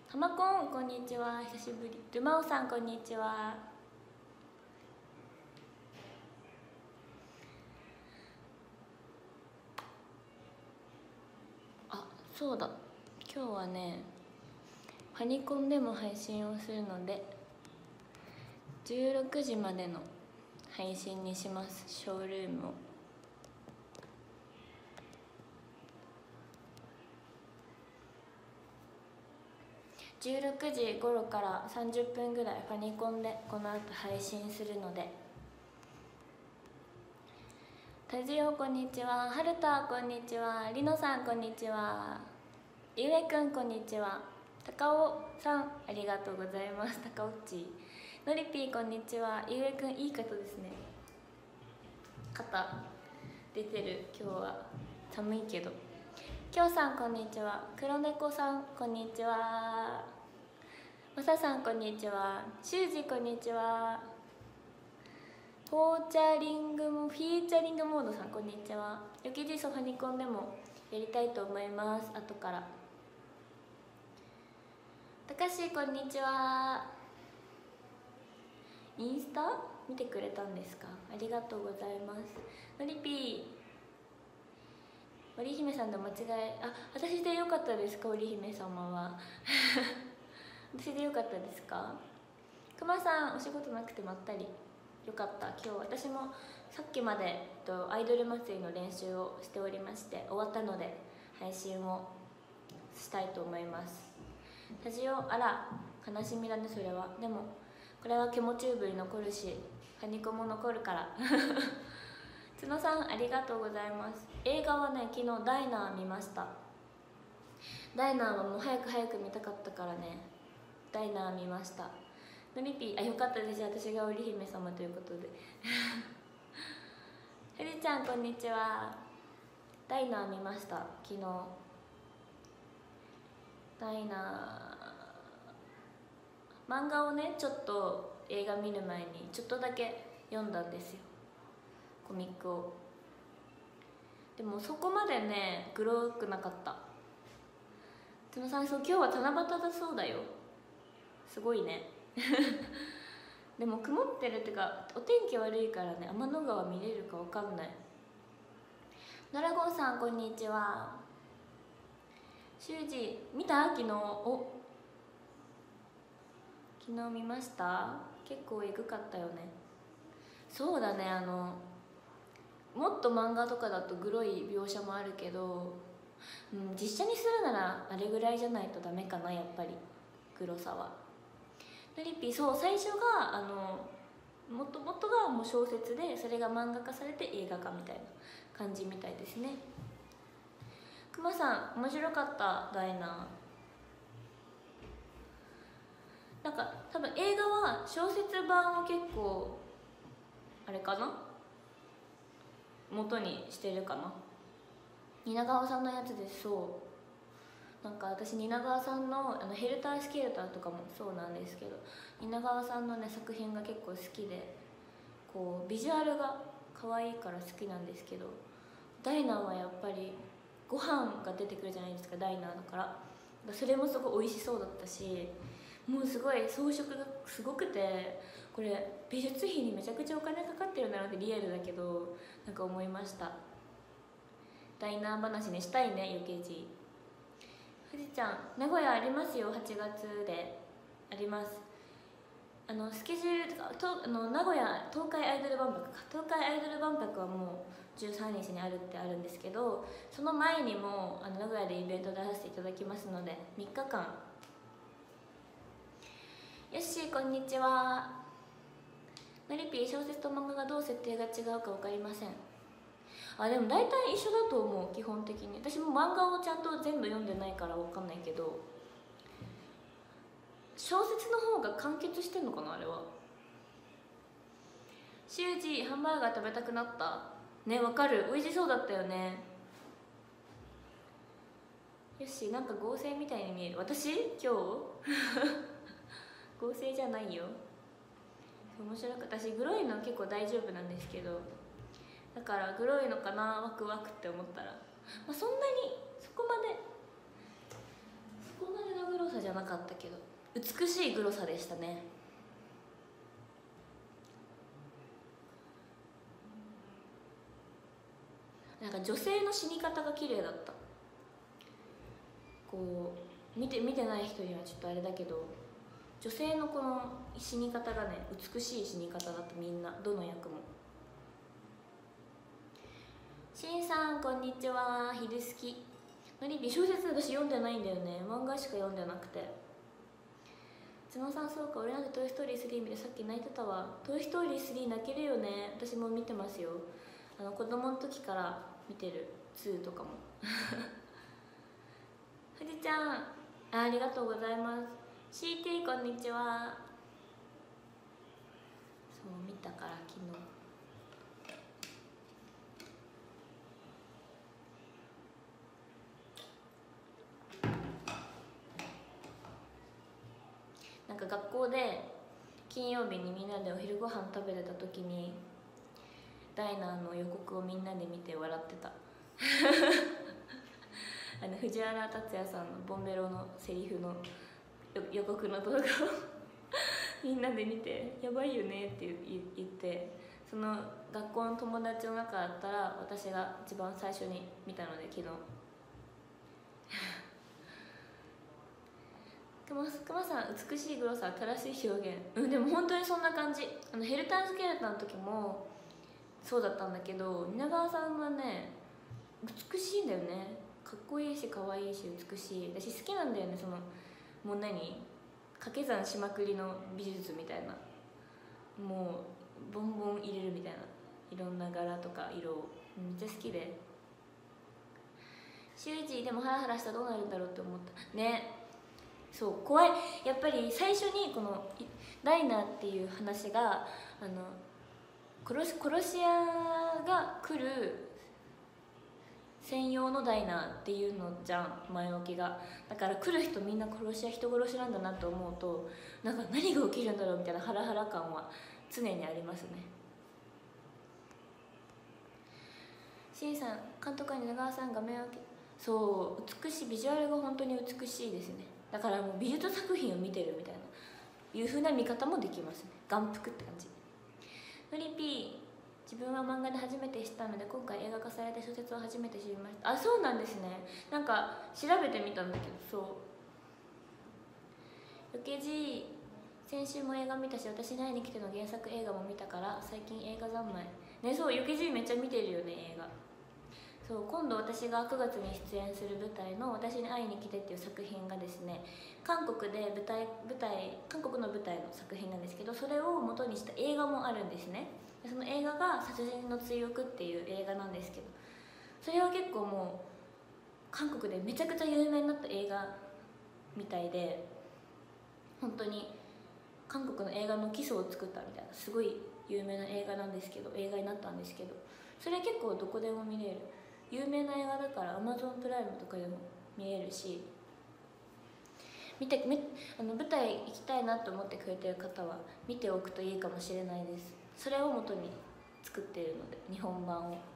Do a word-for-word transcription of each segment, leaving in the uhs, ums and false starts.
たまこんこんにちは、久しぶり。ルマオさんこんにちは。あ、そうだ、今日はねファニコンでも配信をするのでじゅうろくじまでの配信にします。ショールームをじゅうろくじ頃からさんじゅっぷんぐらいファニコンでこの後配信するので。タジオこんにちは、はるたこんにちは、りのさんこんにちは、ゆえくんこんにちは、たかおさんありがとうございます。たかおっち、のりぴーこんにちは、ゆえくんいい方ですね。肩出てる今日は寒いけど。きょうさんこんにちは、黒猫さんこんにちは、まささんこんにちは、しゅうじこんにちは、フォーチャリングもフィーチャリングモードさんこんにちは。よきじそファニコンでもやりたいと思います。後から。たかしこんにちは。インスタ見てくれたんですか、ありがとうございます。のりぴー、織姫さんの間違い、あ、私でよかったですか、織姫様は私でよかったですか。くまさんお仕事なくてまったりよかった。今日私もさっきまで、えっと、アイドル祭りの練習をしておりまして、終わったので配信をしたいと思います。タジオ、あら悲しみだねそれは。でもこれはケモチューブに残るしファニコも残るから角さんありがとうございます。映画はね昨日ダイナー見ました。ダイナーはもう早く早く見たかったからね、ダイナー見ました。のりぴー、あ、よかったです。私が織姫様ということでふりちゃんこんにちは。ダイナー見ました、昨日。ダイナー漫画をねちょっと映画見る前にちょっとだけ読んだんですよ、コミックを。でもそこまでねグロくなかった。角さん、そう今日は七夕だそうだよ。すごいねでも曇ってるってかお天気悪いからね、天の川見れるかわかんない。ドラゴンさんこんにちは。修二見た、昨日。お昨日見ました。結構エグかったよね。そうだね、あのもっと漫画とかだとグロい描写もあるけど、うん、実写にするならあれぐらいじゃないとダメかな、やっぱりグロさは。のりぴー、そう最初があのもともとがもう小説で、それが漫画化されて映画化みたいな感じみたいですね。くまさん面白かった、ダイナー。なんか多分映画は小説版を結構あれかな元にしてるかな。蜷川さんのやつです。そうなんか私蜷川さんのあのヘルタースケルターとかもそうなんですけど、蜷川さんのね作品が結構好きで、こうビジュアルが可愛いから好きなんですけど、ダイナーはやっぱりご飯が出てくるじゃないですか、ダイナーだから。それもすごい美味しそうだったし、もうすごい装飾がすごくて、これ美術費にめちゃくちゃお金かかってるんだなって、リアルだけどなんか思いました。ダイナー話にしたいね、ゆけじ。富士ちゃん、名古屋ありますよ、はちがつであります。あのスケジュールとかとあの名古屋東海アイドル万博か、東海アイドル万博はもうじゅうさんにちにあるってあるんですけど、その前にもあの名古屋でイベント出させていただきますのでみっかかん。よっしーこんにちは。のりぴー、小説と漫画がどう設定が違うか分かりません。あ、でも大体一緒だと思う、基本的に。私も漫画をちゃんと全部読んでないから分かんないけど、小説の方が完結してんのかな、あれは。修二、ハンバーガー食べたくなったね。わかる、美味しそうだったよね。よし、なんか合成みたいに見える。私今日合成じゃないよ。面白く、私グロいの結構大丈夫なんですけど、だからグロいのかなワクワクって思ったら、まあ、そんなにそこまでそこまでのグロさじゃないなかったけど美しいグロさでしたね。なんか女性の死に方が綺麗だった。こう見て見てない人にはちょっとあれだけど、女性のこの死に方がね美しい死に方だった。みんなどの役も。しんさんこんにちは。昼好きのりび小説私読んでないんだよね。漫画しか読んでなくて。角さんそうか、俺なんてトイ・ストーリースリー見てさっき泣いてたわ。トイ・ストーリースリー泣けるよね。私も見てますよ。あの子供の時から見てる。ツーとかもふじちゃん あ, ありがとうございます。 シーティー こんにちは。そう見たから昨日。なんか学校で金曜日にみんなでお昼ご飯食べてた時にダイナーの予告をみんなで見て笑ってたあの藤原竜也さんのボンベロのセリフの予告の動画をみんなで見てやばいよねって言って、その学校の友達の中だったら私が一番最初に見たので昨日くまくまさん美しいグロさ正しい表現。うんでも本当にそんな感じ。あのヘルタースケルターの時もそうだったんだけど、蜷川さんはね美しいんだよね。かっこいいし可愛いし美しい。私好きなんだよね。そのもう何掛け算しまくりの美術みたいな、もうボンボン入れるみたいな、いろんな柄とか色をめっちゃ好きで。修二でもハラハラしたらどうなるんだろうって思ったね。そう怖い。やっぱり最初にこのダイナーっていう話があの殺し殺し屋が来る専用のダイナーっていうのじゃん、前置きが。だから来る人みんな殺し屋、人殺しなんだなと思うと、なんか何が起きるんだろうみたいなハラハラ感は常にありますね。シンさん監督は蜷川さん画面をけそう美しい、ビジュアルが本当に美しいですね。だからもう美術作品を見てるみたいないう風な見方もできますね。眼福って感じ。のりぴー自分は漫画で初めて知ったので今回映画化された小説を初めて知りました。あ、そうなんですね。なんか調べてみたんだけど、そうよけじ先週も映画見たし、私に会いに来ての原作映画も見たから最近映画三昧ね。そうよけじめっちゃ見てるよね映画。そう今度私がくがつに出演する舞台の「私に会いに来て」っていう作品がですね、韓国で舞台舞台韓国の舞台の作品なんですけど、それを元にした映画もあるんですね。その映画が「殺人の追憶」っていう映画なんですけど、それは結構もう韓国でめちゃくちゃ有名になった映画みたいで、本当に韓国の映画の基礎を作ったみたいなすごい有名な映画なんですけど、映画になったんですけど、それ結構どこでも見れる有名な映画だから Amazon プライムとかでも見えるし、見てみあの舞台行きたいなと思ってくれてる方は見ておくといいかもしれないです。それを元に作っているので、日本版を。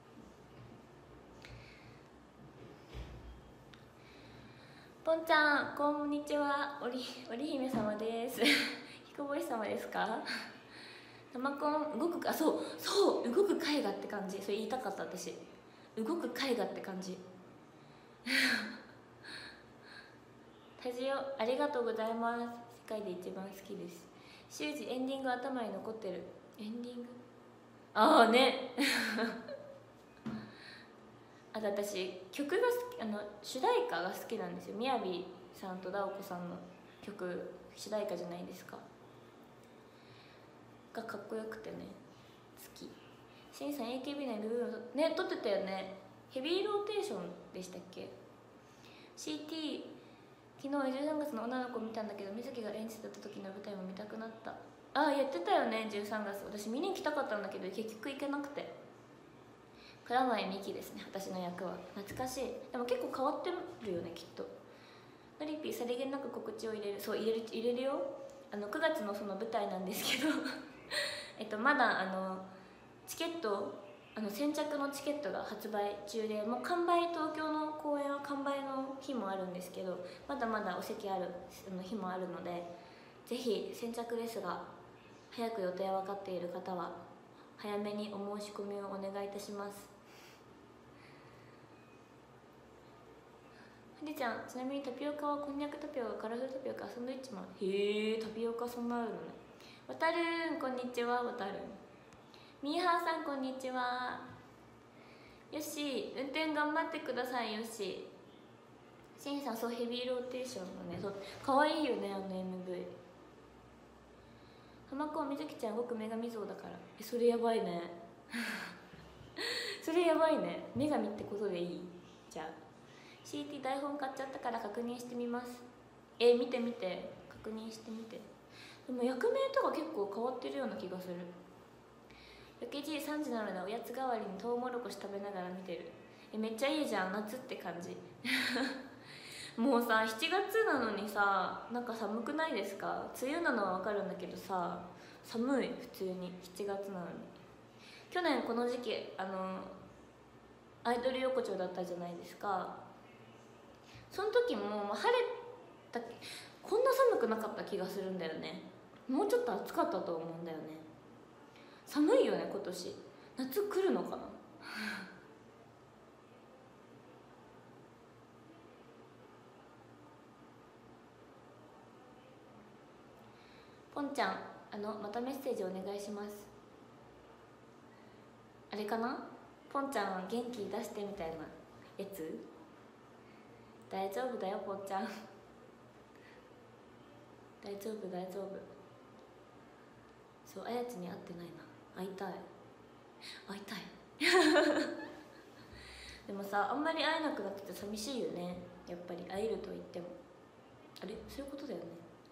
ぽんちゃんこんにちは。織織姫様です彦星様ですか。生コン動く、あそうそう動く絵画って感じ。それ言いたかった私。動く絵画って感じタジオありがとうございます。世界で一番好きです。修二エンディング頭に残ってる。エンディングああねあと私曲が好き、あの主題歌が好きなんですよ。みやびさんとダオコさんの曲、主題歌じゃないですか、がかっこよくてね好き。シンさん エーケービー 内で部分ね撮ってたよね。ヘビーローテーションでしたっけ。 シーティー 昨日じゅうさんがつの女の子見たんだけど、水木が演じてた時の舞台も見たくなった。ああやってたよねじゅうさんがつ。私見に行きたかったんだけど結局行けなくて。蔵前美樹ですね、私の役は。懐かしい。でも結構変わってるよねきっと。のりぴーさりげなく告知を入れる。そう入れる入れるよ。あのくがつのその舞台なんですけどえっとまだあのチケット、あの先着のチケットが発売中で、もう完売、東京の公演は完売の日もあるんですけど、まだまだお席ある日もあるので、ぜひ先着ですが早く予定分かっている方は早めにお申し込みをお願いいたします。ふじちゃん、ちなみにタピオカはこんにゃくタピオカ、カラフルタピオカ、サンドイッチマン。へえ、タピオカそんなあるのね。わたるん、こんにちは。わたるん、みーはーさん、こんにちは。よし、運転頑張ってください。よししんさん、そう、ヘビーローテーションのね、そうかわいいよね、あの エムブイ。浜子みずきちゃん、僕女神像だから。え、それやばいねそれやばいね。女神ってことでいい？じゃあ シーティー 台本買っちゃったから確認してみます。え、見て見て、確認してみて。でも役名とか結構変わってるような気がする。ロケ時さんじなのでおやつ代わりにトウモロコシ食べながら見てる。え、めっちゃいいじゃん、夏って感じもうさ、しちがつなのにさ、なんか寒くないですか？梅雨なのは分かるんだけどさ、寒い。普通にしちがつなのに。去年この時期、あのアイドル横丁だったじゃないですか。その時も、まあ、晴れた、こんな寒くなかった気がするんだよね。もうちょっと暑かったと思うんだよね。寒いよね今年。夏来るのかなポンちゃん、あのまたメッセージお願いします。あれかな、ポンちゃん元気出してみたいなやつ。大丈夫だよポンちゃん大丈夫大丈夫。そう、あやちに会ってないな。会いたい会いたいでもさ、あんまり会えなくなってて寂しいよね。やっぱり会えると言っても、あれ、そういうことだよね。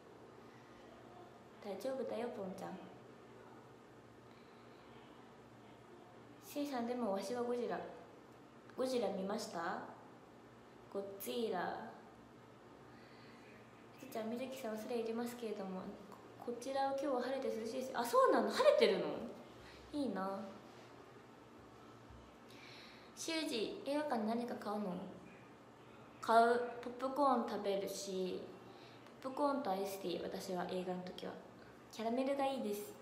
大丈夫だよポンちゃん。シーさん、でもわしはゴジラゴジラ見ました？ゴッツイラ。ふじちゃん、みずきさん、恐れ入りますけれども、こちらは今日は晴れて涼しいです。あ、そうなの、晴れてるの？いいな。修二、映画館で何か買うの？買う。ポップコーン食べるし、ポップコーンとアイスティー。私は映画の時はキャラメルがいいです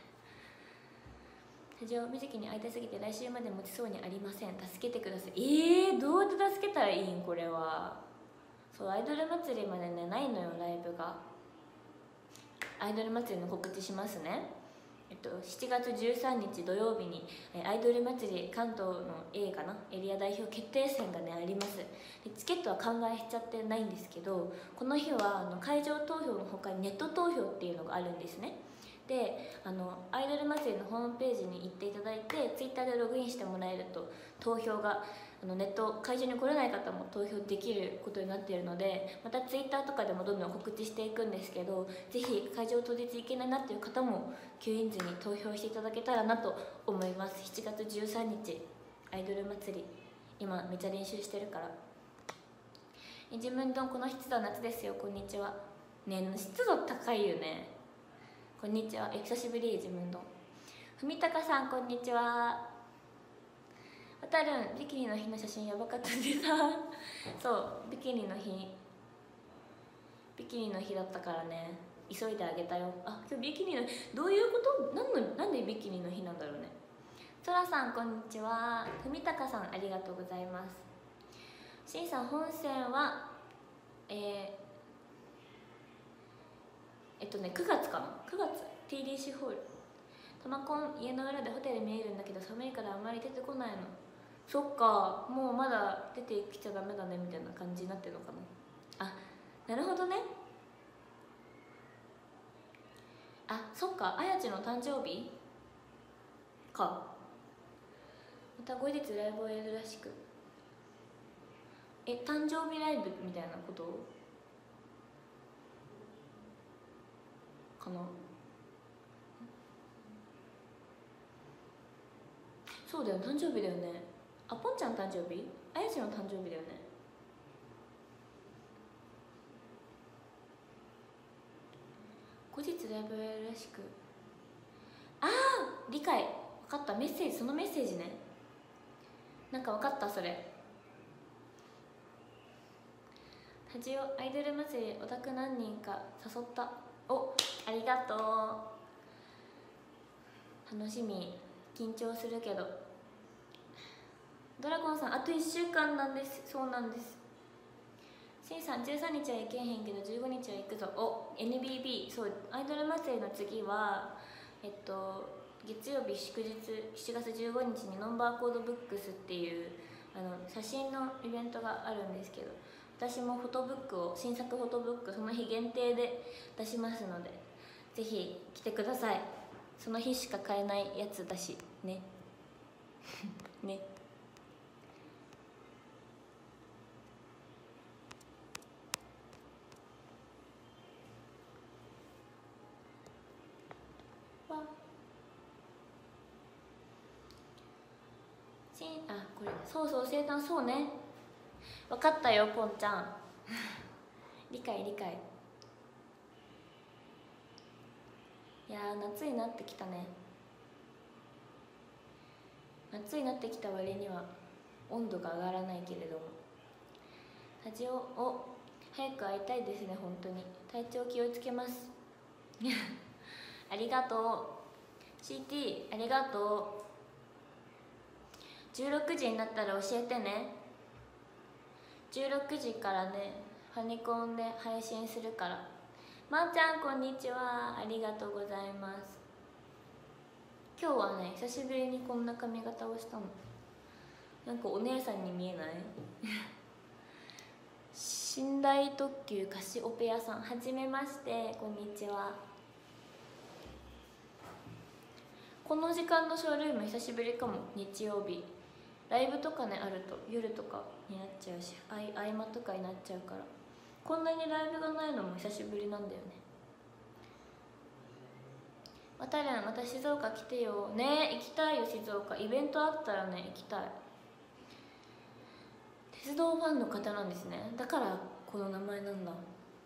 スタジオ、みずきに会いたすぎて来週まで持ちそうにありません。助けてください。えー、どうやって助けたらいいんこれは。そう、アイドル祭りまでね、ないのよ、ライブが。アイドル祭りの告知しますね。えっと、しちがつじゅうさんにち土曜日にアイドル祭り関東の A かな、エリア代表決定戦がね、あります。でチケットは完売しちゃってないんですけど、この日はあの会場投票のほかにネット投票っていうのがあるんですね。で、あのアイドル祭りのホームページに行っていただいて、ツイッターでログインしてもらえると投票が、あのネット会場に来れない方も投票できることになっているので、またツイッターとかでもどんどん告知していくんですけど、ぜひ会場当日行けないなっていう方も吸引図に投票していただけたらなと思います。しちがつじゅうさんにちアイドル祭り、今めっちゃ練習してるから。えじむんどん、この湿度は夏ですよ。こんにちは。ねえ、湿度高いよね。こんにちは。え、久しぶり。えじむんどん。ふみたかさん、こんにちは。わたるん、ビキニの日の写真やばかったでさそう、ビキニの日ビキニの日だったからね、急いであげたよ。あ、今日ビキニの、どういうこと？なんの、なんでビキニの日なんだろうね。そらさん、こんにちは。ふみたかさん、ありがとうございます。しんさん、本戦はえー、えっとねくがつかな、くがつ ティーディーシー ホール。タマコン、家の裏でホテル見えるんだけど寒いからあんまり出てこないの。そっか、もうまだ出てきちゃダメだねみたいな感じになってるのかな。あ、なるほどね。あ、そっか、あやちの誕生日か。また後日ライブをやるらしく。え、誕生日ライブみたいなことかな。そうだよ、誕生日だよね。あ、ポンちゃん誕生日、あやちの誕生日だよね。後日ライブをやるらしく。ああ、理解。分かった。メッセージ、そのメッセージね。なんか分かった、それ。 ジオアイドル祭りオタク何人か誘った。お、ありがとう。楽しみ。緊張するけど。ドラゴンさんあといっしゅうかんなんです。そうなんです。シンさんじゅうさんにちは行けへんけどじゅうごにちは行くぞ。お、 エヌビービー。 そう、アイドル祭りの次はえっと月曜日祝日しちがつじゅうごにちにノンバーコードブックスっていうあの写真のイベントがあるんですけど、私もフォトブックを新作フォトブックその日限定で出しますので、ぜひ来てください。その日しか買えないやつだしねね。わしん、あ、これそうそう生誕、そうね、分かったよポンちゃん理解理解。いやー夏になってきたね。夏になってきた割には温度が上がらないけれども、スタジオを早く会いたいですね。本当に体調気をつけますありがとう シーティー、 ありがとう。じゅうろくじになったら教えてね。じゅうろくじからねファニコンで配信するから。まーちゃんこんにちは、ありがとうございます。今日はね久しぶりにこんな髪型をしたの。なんかお姉さんに見えない寝台特急カシオペアさん、はじめまして、こんにちは。この時間のショールーム久しぶりかも。日曜日ライブとかねあると夜とかになっちゃうし、合間とかになっちゃうから、こんなにライブがないのも久しぶりなんだよね。またらまた静岡来てよ。ね、行きたいよ静岡。イベントあったらね行きたい。鉄道ファンの方なんですね。だからこの名前なんだ。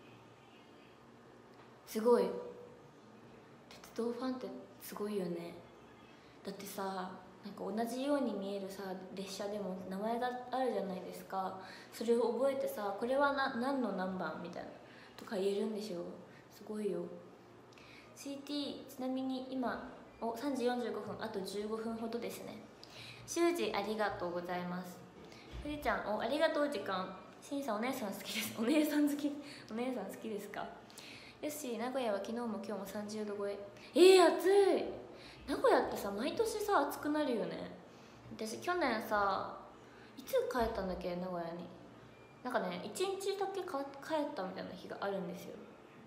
すごい。鉄道ファンってすごいよね。だってさ、なんか同じように見えるさ列車でも名前があるじゃないですか。それを覚えてさ、これはな何の何番みたいなとか言えるんでしょ。すごいよ。 シーティー、 ちなみに今おさんじよんじゅうごふん、あとじゅうごふんほどですね。修二ありがとうございます。ふりちゃんおありがとう時間。しんさんお姉さん好きです。お姉さん好きお姉さん好きですか。よし、名古屋は昨日も今日もさんじゅうど超え。えー、暑い。名古屋ってさ毎年さ暑くなるよね。私去年さいつ帰ったんだっけ名古屋に。なんかねいちにちだけか帰ったみたいな日があるんですよ。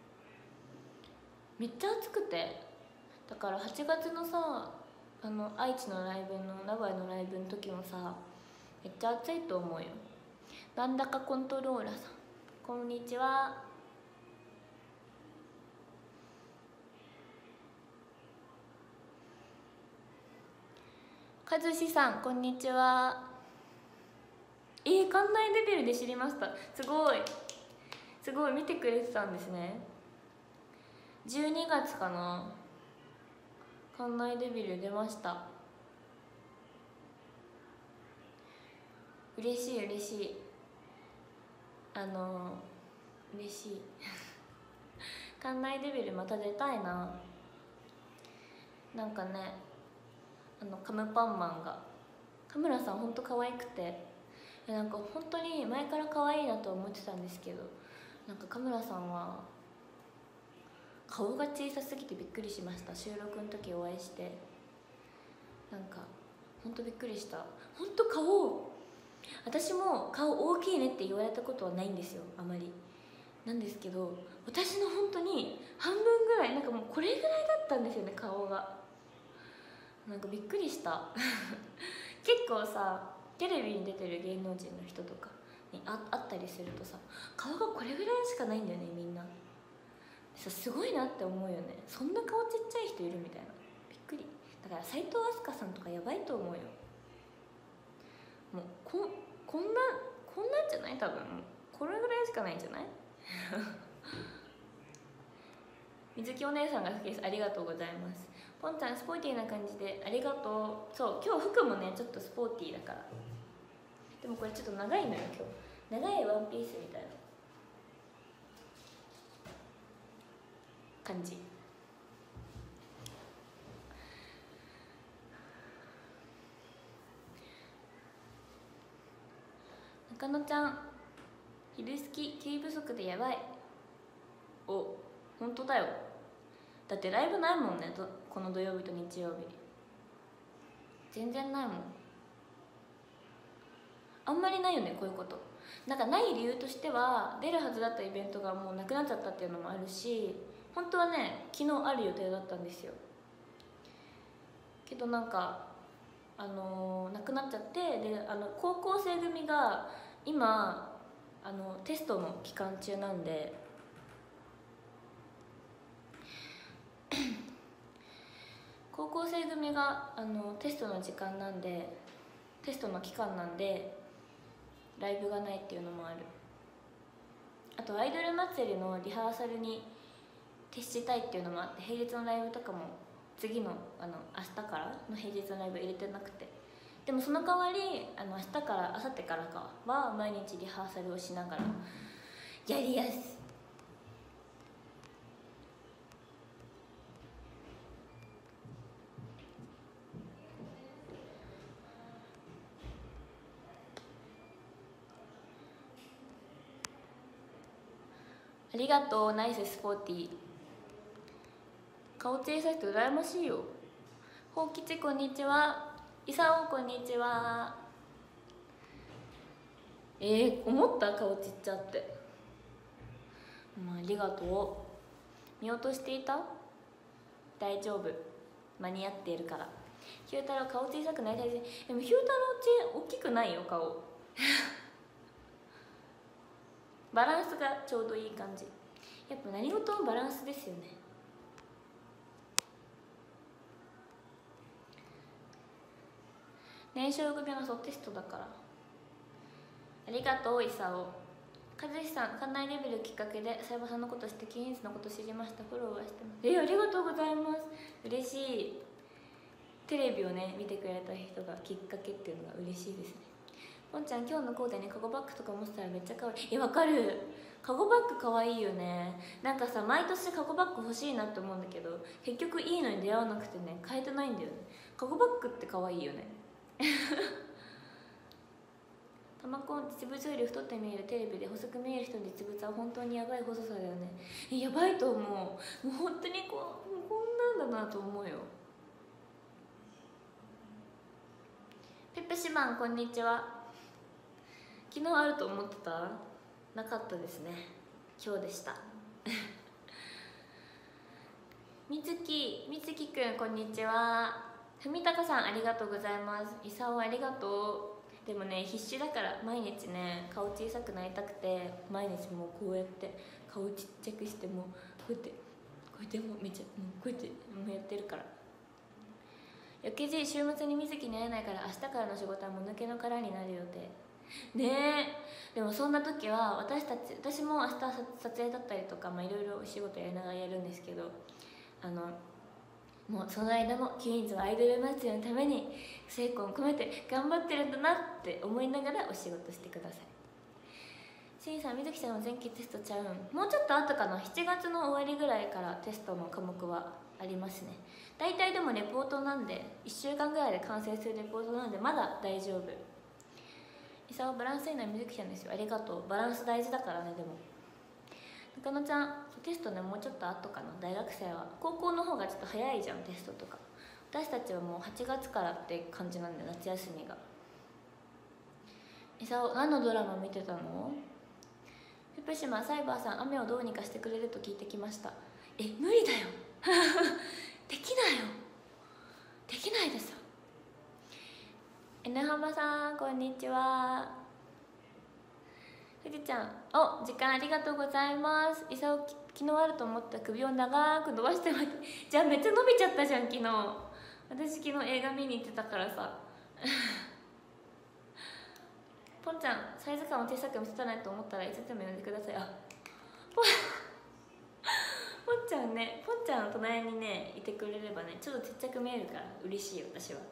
めっちゃ暑くて、だからはちがつのさあの愛知のライブの名古屋のライブの時もさめっちゃ暑いと思うよ。なんだかコントローラーさんこんにちは。かずしさんこんにちは。えー、館内レベルで知りました。すごいすごい見てくれてたんですね。じゅうにがつかな、館内デビュー出ました。嬉しい嬉しい。あの嬉しい館内デビューまた出たいな。なんかねあのカムパンマンがカムラさんほんと可愛くて、なんか本当に前から可愛いなと思ってたんですけど、なんかカムラさんは顔が小さすぎてびっくりしました。収録の時お会いしてなんかほんとびっくりした。ほんと顔、私も顔大きいねって言われたことはないんですよあまりなんですけど、私の本当に半分ぐらいなんかもうこれぐらいだったんですよね顔が。なんかびっくりした結構さテレビに出てる芸能人の人とかにあ会ったりするとさ顔がこれぐらいしかないんだよねみんな。すごいなって思うよね。そんな顔ちっちゃい人いるみたいな。びっくり。だから齋藤飛鳥さんとかやばいと思うよ。もうここんなこんなんじゃない多分。これぐらいしかないんじゃない水木お姉さんが好きです。ありがとうございます。ポンちゃんスポーティーな感じでありがとう。そう今日服もねちょっとスポーティーだから。でもこれちょっと長いのよ今日。長いワンピースみたいな。 感じ。中野ちゃん、昼好き休憩不足でやばい。お、本当だよ。だってライブないもんね、この土曜日と日曜日全然ないもん。あんまりないよね、こういうこと。なんかない理由としては、出るはずだったイベントがもうなくなっちゃったっていうのもあるし、本当はね昨日ある予定だったんですよけど、なんかあのー、なくなっちゃって、であの高校生組が今あのテストの期間中なんで高校生組があのテストの時間なんで、テストの期間なんでライブがないっていうのもある。あとアイドル祭りのリハーサルに徹したいっていうのもあって、平日のライブとかも次のあの明日からの平日のライブ入れてなくて、でもその代わりあの明日から明後日からかは毎日リハーサルをしながらやりやす。ありがとう、ナイススポーティー。顔小さい人羨ましいよ。ほうきちこんにちは。いさおこんにちは。えー、思った顔ちっちゃって。まあ、ありがとう。見落としていた？大丈夫、間に合っているから。ひゅうたろう顔小さくなりたいです。でもひゅうたろうち大きくないよ顔バランスがちょうどいい感じ。やっぱ何事もバランスですよね。年少組はそうテストだから。ありがとう、いさお。和志さん、館内レベルきっかけで相葉さんのことしてキーンズのこと知りました。フォローはしてます。えー、ありがとうございます。嬉しい。テレビをね見てくれた人がきっかけっていうのが嬉しいですね。ポンちゃん、今日のコーデにカゴバッグとか持ってたらめっちゃ可愛い。え、わかる。カゴバッグ可愛いよね。なんかさ、毎年カゴバッグ欲しいなって思うんだけど、結局いいのに出会わなくてね、買えてないんだよね。カゴバッグって可愛いよねタマコン、実物より太って見える。テレビで細く見える人の実物は本当にやばい細さだよね。え、やばいと思う。もう本当にこう、こんなんだなと思うよ。ペップシマン、こんにちは。昨日あると思ってた？なかったですね。今日でしたみつき、みつきくん、こんにちは。ふみたかさん、ありがとうございます。いさお、ありがとう。でもね、必死だから毎日ね顔小さくなりたくて、毎日もうこうやって顔ちっちゃくして、もうこうやってこうやってもうめっちゃもうこうやってもうやってるから。よけじ、週末にみずきに会えないから明日からの仕事はもぬけの殻になる予定ね。えでもそんな時は私たち私も明日撮影だったりとか、まあいろいろお仕事やりながらやるんですけど、あのもうその間もキュインズはアイドル祭りのために精魂込めて頑張ってるんだなって思いながらお仕事してください。しんさん、みずきさんの前期テストちゃうん。もうちょっと後かな。しちがつの終わりぐらいからテストの科目はありますね。大体でもレポートなんでいっしゅうかんぐらいで完成するレポートなんでまだ大丈夫。いさお、バランスいいのはみずきちゃんですよ。ありがとう。バランス大事だからね。でも中野ちゃん、テストねもうちょっと後かな。大学生は高校の方がちょっと早いじゃんテストとか。私たちはもうはちがつからって感じなんで、夏休みが。いさお、何のドラマ見てたの？福島、サイバーさん、雨をどうにかしてくれると聞いてきました。え、無理だよできないよ、できないですよ。 N 浜さん、こんにちは。ふじちゃん、お、時間ありがとうございます。いさお、昨日あると思った首を長く伸ばしてますじゃあめっちゃ伸びちゃったじゃん昨日。私昨日映画見に行ってたからさポンちゃん、サイズ感を小さく見せたないと思ったらいつでも呼んでください。あ、ポンポンちゃんね、ポンちゃんの隣にねいてくれればね、ちょっとちっちゃく見えるから嬉しいよ私は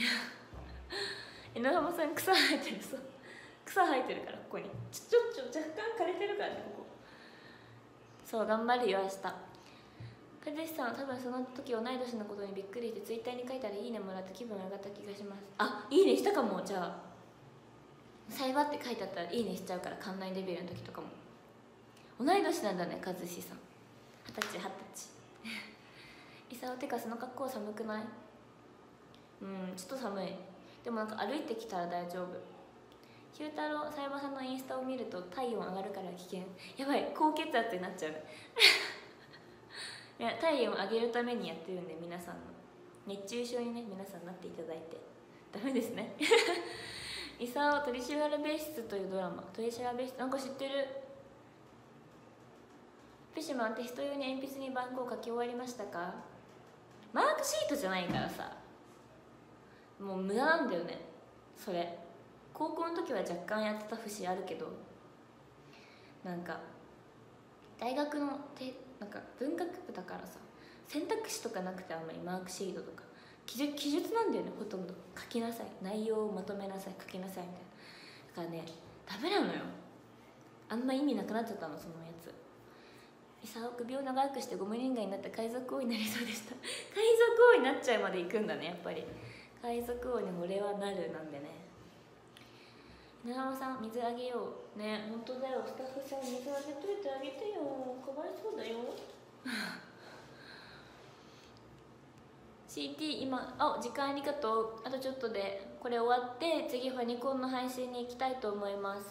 江ノ浜さん、草生えてる。そう、草生えてるからここにちょちょちょ若干枯れてるからねここ。そう、頑張るよ明日。 和志さん、多分その時同い年のことにびっくりしてツイッターに書いたらいいねもらって気分上がった気がします。あ、いいねしたかも。じゃあサイバーって書いてあったらいいねしちゃうから、館内デビューの時とかも。同い年なんだね、和志さん。二十歳二十歳伊沢、てかその格好寒くない？うん、ちょっと寒い。でもなんか歩いてきたら大丈夫。九太郎、サイバーさんのインスタを見ると体温上がるから危険。やばい、高血圧になっちゃういや、体温を上げるためにやってるんで、皆さんの熱中症にね、皆さんなっていただいて。ダメですね伊沢、取調べ室というドラマ。取調べ室、なんか知ってる。フィッシュマン、テスト用に鉛筆に番号書き終わりましたか？マークシートじゃないからさ、もう無駄なんだよねそれ。高校の時は若干やってた節あるけど、なんか大学のてなんか文学部だからさ、選択肢とかなくて、あんまりマークシートとか記述、記述なんだよね、ほとんど。書きなさい、内容をまとめなさい、書きなさいみたいな。だからね、ダメなのよ。あんま意味なくなっちゃったの、そのやつ。伊沢、首を長くしてゴム人間になって海賊王になりそうでした海賊王になっちゃうまで行くんだね、やっぱり。海賊王に俺はなるなんでね。稲浜さん、水あげようね。本当だよ、スタッフさん水あげといてあげてよ、かわいそうだよシーティー 今、あ、時間ありがとう。あとちょっとでこれ終わって次ファニコンの配信に行きたいと思います。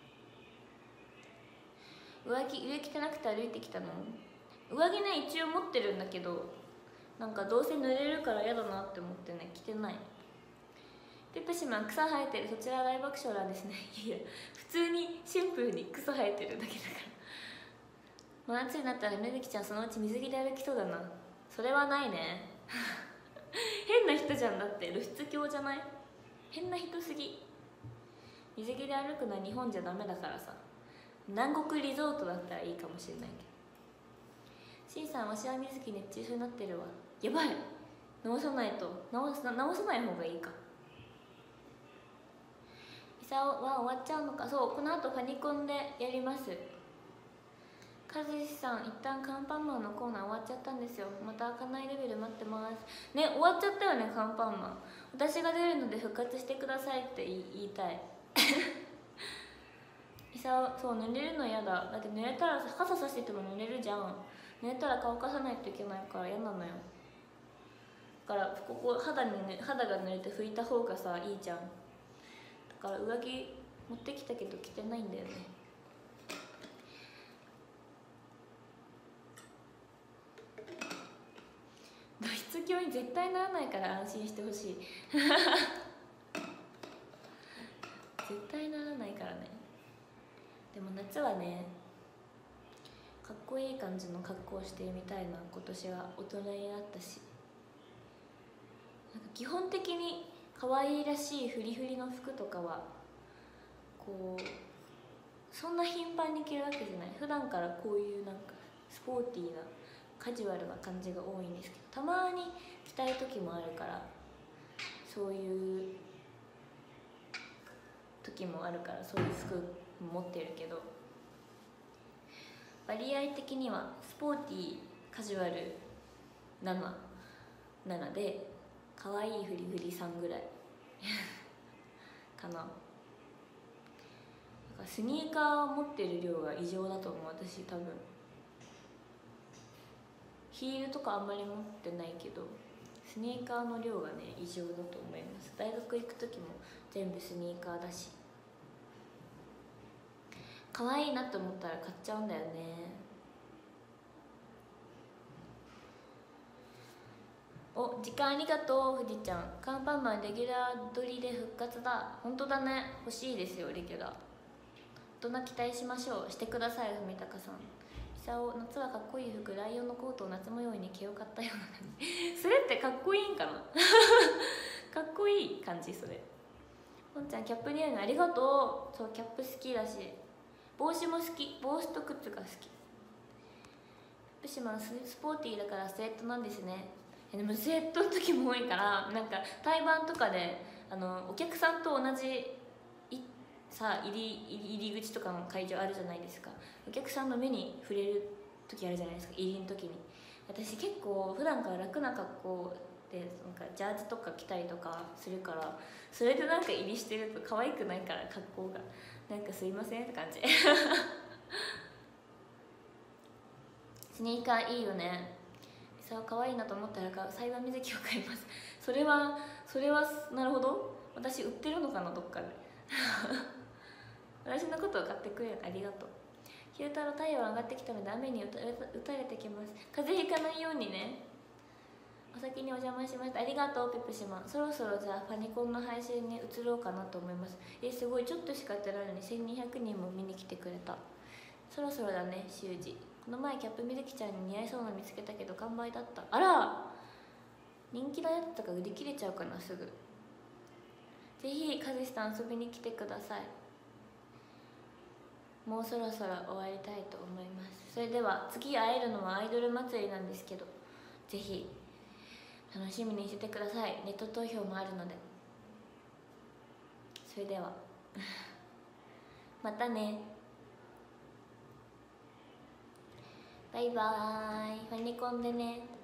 上着、上着てなくて歩いてきたの？上着ね、一応持ってるんだけど、なんかどうせ濡れるから嫌だなって思ってね、着てない。ペプシマン、草生えてる、そちら大爆笑なんですねいや、普通にシンプルに草生えてるだけだから真夏になったら水木ちゃんそのうち水着で歩きそうだな。それはないね変な人じゃん。だって露出狂じゃない？変な人すぎ。水着で歩くのは日本じゃダメだからさ。南国リゾートだったらいいかもしれないけど。シンさん、わしは水着熱中症になってるわ。やばい、直さないと。直す直さない方がいいか。伊沢は終わっちゃうのか。そう、この後ファニコンでやります。和志さん、一旦カンパンマンのコーナー終わっちゃったんですよ。また開かないレベル待ってますね。終わっちゃったよね、カンパンマン。私が出るので復活してくださいって言い言いたい伊沢、そう、濡れるの嫌だ。だって濡れたらさ、傘さしてても濡れるじゃん。濡れたら乾かさないといけないから嫌なのよ。だからここ肌に、ね、肌が濡れて拭いた方がさ、いいじゃん。だから上着持ってきたけど着てないんだよね。露出狂に絶対ならないから安心してほしい絶対ならないからね。でも夏はね、かっこいい感じの格好をしてみたいな。今年は大人になったし、なんか基本的に可愛いらしいフリフリの服とかはこうそんな頻繁に着るわけじゃない。普段からこういうなんかスポーティーなカジュアルな感じが多いんですけど、たまに着たい時もあるから、そういう時もあるからそういう服も持ってるけど、割合的にはスポーティーカジュアルななななで可愛いフリフリさんぐらいかな。だからスニーカーを持ってる量が異常だと思う、私多分。ヒールとかあんまり持ってないけど、スニーカーの量がね異常だと思います。大学行く時も全部スニーカーだし、可愛いなと思ったら買っちゃうんだよね。お、時間ありがとう、富士ちゃん。カンパンマンレギュラー撮りで復活だ。本当だね、欲しいですよレギュラー。大人期待しましょう。してください、文高さん。久男、夏はかっこいい服、ライオンのコートを夏模様に毛を買ったような感じそれってかっこいいんかなかっこいい感じ。それポンちゃん、キャップ似合うのありがとう。そう、キャップ好きだし帽子も好き。帽子と靴が好き。福島スポーティーだからスウェットなんですね。でもスウェットの時も多いから、なんか対バンとかであのお客さんと同じいさ入り入り口とかの会場あるじゃないですか。お客さんの目に触れる時あるじゃないですか、入りの時に。 私結構普段から楽な格好でなんかジャージとか着たりとかするから、それでなんか入りしてると可愛くないから、格好がなんかすいませんって感じスニーカーいいよね。さあ可愛いなと思ったらサイバー水着を買います。それはそれはなるほど。私売ってるのかな、どっかで私のことを買ってくれる、ありがとう。ひゅうたろう、太陽上がってきたので雨に打た打たれてきます。風邪ひかないようにね。お先にお邪魔しました。ありがとうペプシマン。そろそろじゃあファニコンの配信に移ろうかなと思います。えすごい、ちょっとしかやってないのにせんにひゃくにんも見に来てくれた。そろそろだね修二。この前キャップみずきちゃんに似合いそうなの見つけたけど完売だった。あら、人気のやつとか売り切れちゃうかな、すぐ。ぜひ和志さん遊びに来てください。もうそろそろ終わりたいと思います。それでは次会えるのはアイドル祭りなんですけど、ぜひ楽しみにしててください。ネット投票もあるので。それではまたね、バイバーイ。ファニコンでね。